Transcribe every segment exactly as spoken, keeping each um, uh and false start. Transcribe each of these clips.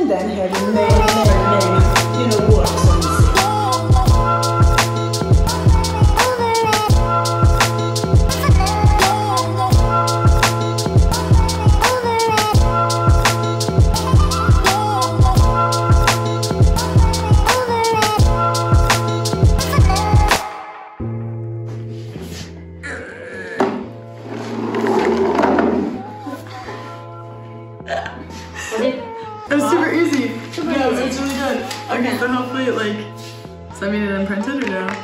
and then having many, many, many, you know, works on the same. It was super easy. Yeah, it was really good. Okay, so hopefully it like, does that mean it imprinted or no?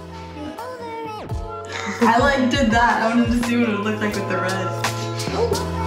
I like did that. I wanted to see what it would look like with the red.